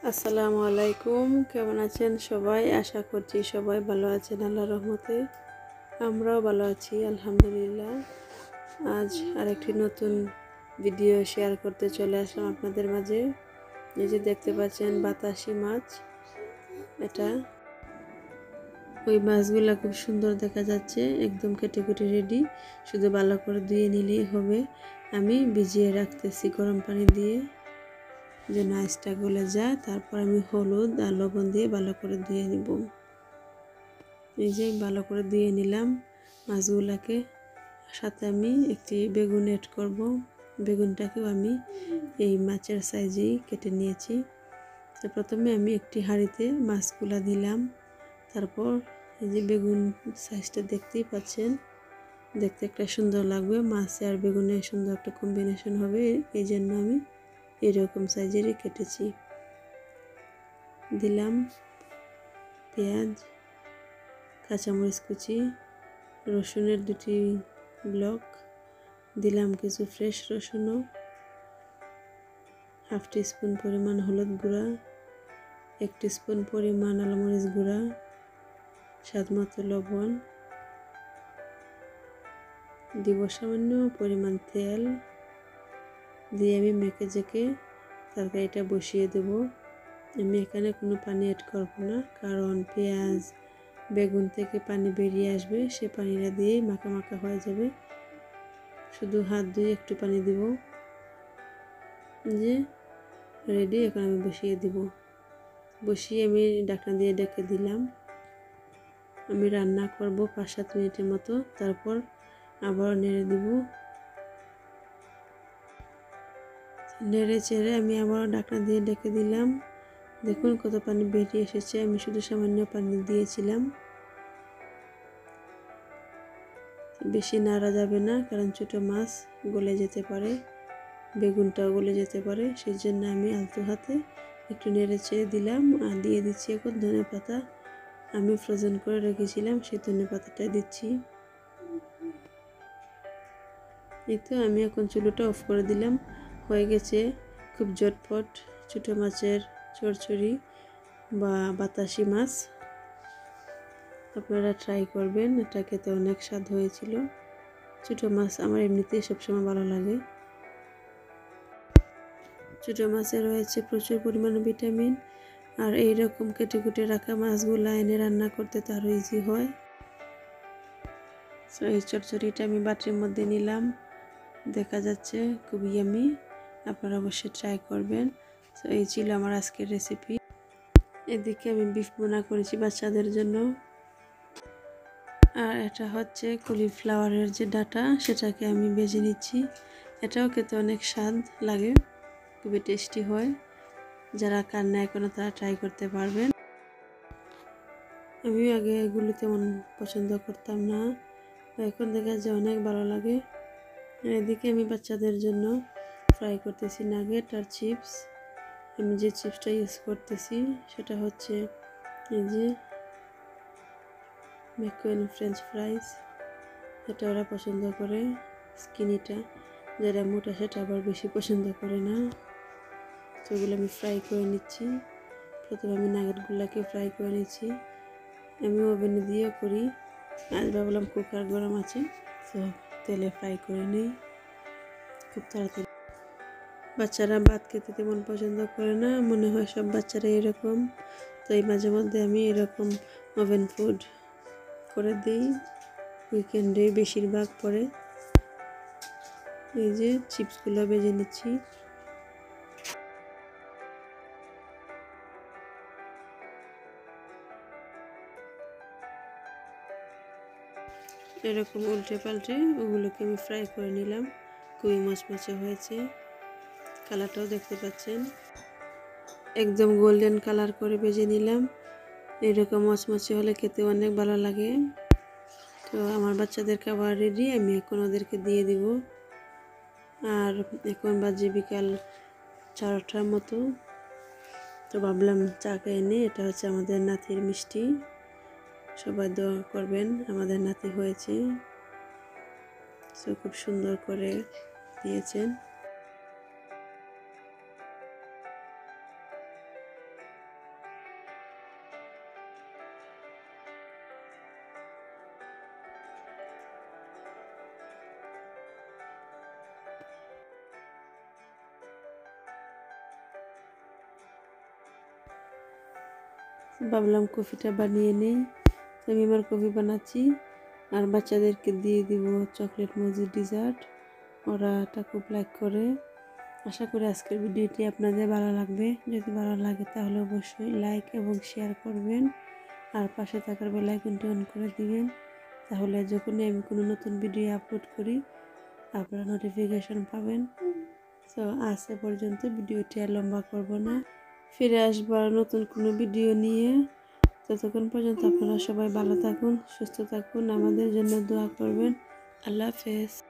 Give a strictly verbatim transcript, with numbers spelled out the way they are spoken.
আসসালামু আলাইকুম, কেমন আছেন সবাই? আশা করছি সবাই ভালো আছেন আল্লাহর রহমতে। আমরাও ভালো আছি আলহামদুলিল্লাহ। আজ আরেকটি নতুন ভিডিও শেয়ার করতে চলে আসলাম আপনাদের মাঝে। এই যে দেখতে পাচ্ছেন বাতাসি মাছ, এটা ওই মাছগুলা খুব সুন্দর দেখা যাচ্ছে, একদম কেটে কেটে রেডি, শুধু ভালো করে ধুয়ে নিলেই হবে। আমি ভিজিয়ে রাখতেছি গরম পানি দিয়ে যে আইসটা গলে যায়। তারপর আমি হলুদ আর লবণ দিয়ে ভালো করে ধুয়ে নিব। এই যে ভালো করে ধুয়ে নিলাম মাছগুলাকে। সাথে আমি একটি বেগুন এড করব। বেগুনটাকেও আমি এই মাছের সাইজেই কেটে নিয়েছি। তো প্রথমে আমি একটি হাঁড়িতে মাছগুলা দিলাম। তারপর এই যে বেগুন সাইজটা দেখতেই পাচ্ছেন, দেখতে একটা সুন্দর লাগবে। মাছ আর বেগুনের সুন্দর একটা কম্বিনেশন হবে, এই জন্য আমি এরকম সাইজেরই কেটেছি। দিলাম পেঁয়াজ, কাঁচামরিচ কুচি, রসুনের দুটি ব্লক, দিলাম কিছু ফ্রেশ রসুনও, হাফ টিস্পুন পরিমাণ হলুদ গুঁড়া, এক টিস্পুন পরিমাণ আলমরিচ গুঁড়া, স্বাদ মতো লবণ, দিব সামান্য পরিমাণ তেল দিয়ে আমি মেখে জেকে তরকারিটা বসিয়ে দেব। আমি এখানে কোনো পানি অ্যাড করব না, কারণ পেঁয়াজ বেগুন থেকে পানি বেরিয়ে আসবে, সে পানিটা দিয়েই মাখা মাখা হয়ে যাবে। শুধু হাত ধুয়ে একটু পানি দিব। যে রেডি, এখন আমি বসিয়ে দিব। বসিয়ে আমি ঢাকনা দিয়ে ঢেকে দিলাম। আমি রান্না করব পাঁচ সাত মিনিটের মতো, তারপর আবার নেড়ে দিব। নেড়ে চেড়ে আমি আবার ঢাকনা দিয়ে ঢেকে দিলাম। দেখুন কত পানি বেরিয়ে এসেছে, আমি শুধু সামান্য পানি দিয়েছিলাম। বেশি নাড়া যাবে না, কারণ ছোটো মাছ গলে যেতে পারে, বেগুনটাও গলে যেতে পারে। সেই জন্য আমি আলতো হাতে একটু নেড়ে চেড়ে দিলাম। আর দিয়ে দিচ্ছি এখন ধনে পাতা, আমি ফ্রোজেন করে রেখেছিলাম, সেই ধনে পাতাটা দিচ্ছি। এই তো আমি এখন চুলোটা অফ করে দিলাম। হয়ে গেছে খুব ঝটপট ছোটো মাছের চচ্চড়ি বা বাতাসি মাছ। আপনারা ট্রাই করবেন, এটা খেতে অনেক স্বাদ হয়েছিল। ছোটো মাছ আমার এমনিতেই সবসময় ভালো লাগে। ছোটো মাছে রয়েছে প্রচুর পরিমাণে ভিটামিন, আর এইরকম কেটে কুটে রাখা মাছগুলো এনে রান্না করতে তো আরও ইজি হয়। সো এই চচ্চড়িটা আমি বাটির মধ্যে নিলাম, দেখা যাচ্ছে খুব ইয়ামি। আপনারা অবশ্যই ট্রাই করবেন। সো এই ছিল আমার আজকের রেসিপি। এদিকে আমি বিফ বোনা করেছি বাচ্চাদের জন্য, আর এটা হচ্ছে কলিফ্লাওয়ারের যে ডাটা, সেটাকে আমি ভেজে নিচ্ছি। এটাও খেতে অনেক স্বাদ লাগে, খুবই টেস্টি হয়। যারা খান না এখনো তারা ট্রাই করতে পারবেন। আমি আগে এগুলো তেমন পছন্দ করতাম না, এখন দেখা যায় অনেক ভালো লাগে। এদিকে আমি বাচ্চাদের জন্য ফ্রাই করতেছি নাগেট আর চিপস। আমি যে চিপসটা ইউজ করতেছি সেটা হচ্ছে এই যে ম্যাকরনি ফ্রেঞ্চ ফ্রাইস। এটা ওরা পছন্দ করে, স্কিনিটা। যারা মোটা সেটা আবার বেশি পছন্দ করে না। তো ওগুলো আমি ফ্রাই করে নিচ্ছি। প্রথমে আমি নাগেটগুলোকে ফ্রাই করে নিচ্ছি। আমি ওভেনে দিয়েও করি, আজ ভাবলাম কুকার গরম আছে, তো তেলে ফ্রাই করে নিই খুব তাড়াতাড়ি। বাচ্চারা ভাত খেতে তেমন পছন্দ করে না, মনে হয় সব বাচ্চারা এরকম। তো এই মাঝে মধ্যে আমি এরকম ওভেন ফুড করে দিই, উইকেন্ডে বেশিরভাগ পরে। এই যে চিপসগুলো ভেজে নিচ্ছি। এরকম উল্টে পাল্টে ওগুলোকে আমি ফ্রাই করে নিলাম। খুবই মচমচে হয়েছে, কালারটাও দেখতে পাচ্ছেন, একদম গোল্ডেন কালার করে ভেজে নিলাম। এরকম মচমচে হলে খেতে অনেক ভালো লাগে। তো আমার বাচ্চাদের খাবার রেডি, আমি এখন ওদেরকে দিয়ে দিব। আর এখন বাজে বিকাল চারটার মতো। তো ভাবলাম চা খেয়ে নিই। এটা হচ্ছে আমাদের নাতির মিষ্টি, সবাই দোয়া করবেন, আমাদের নাতি হয়েছে। সো খুব সুন্দর করে দিয়েছেন। ভাবলাম কফিটা বানিয়ে নেই। আমি আমার কফি বানাচ্ছি আর বাচ্চাদেরকে দিয়ে দিব চকলেট মজির ডিজার্ট। ওরা এটা খুব লাইক করে। আশা করি আজকের ভিডিওটি আপনাদের ভালো লাগবে। যদি ভালো লাগে তাহলে অবশ্যই লাইক এবং শেয়ার করবেন আর পাশে থাকার বেল আইকনটি অন করে দিবেন। তাহলে যখনই আমি কোনো নতুন ভিডিও আপলোড করি আপনারা নোটিফিকেশন পাবেন। তো আজ এ পর্যন্ত, ভিডিওটি আর লম্বা করব না, ফিরে আসবার নতুন কোনো ভিডিও নিয়ে। ততক্ষণ পর্যন্ত আপনারা সবাই ভালো থাকুন, সুস্থ থাকুন, আমাদের জন্য দোয়া করবেন। আল্লাহ হাফেজ।